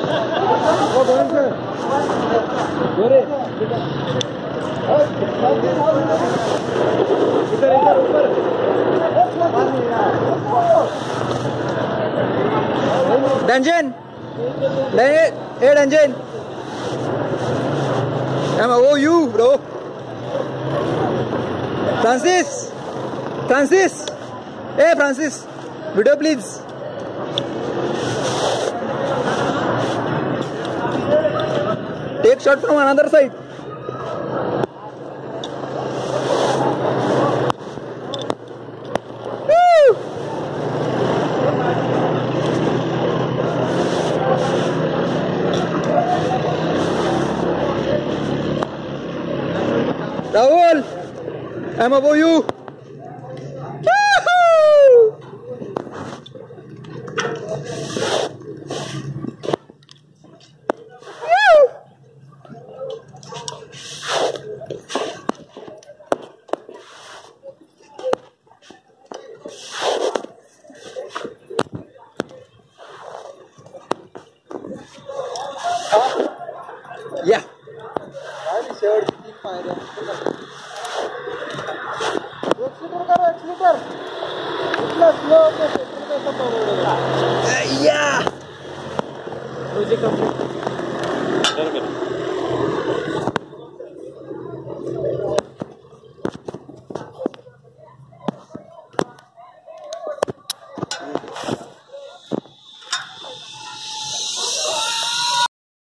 Dungeon! Hey, Dungeon! Oh, you, bro! Francis! Francis! Hey, Francis! Video, please! Take shot from another side. Woo! Rahul, I'm above you. Woohoo! Yeah. Yeah. Project complete.